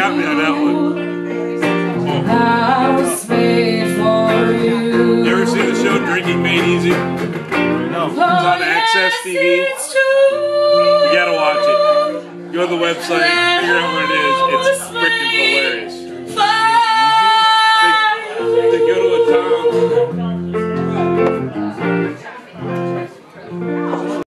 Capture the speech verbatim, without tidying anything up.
got me on that one. I was made for you. You ever see the show Drinking Made Easy? No. It's on Access T V. You gotta watch it. Go to the website, figure out what it is. It's freaking hilarious. They, they go to a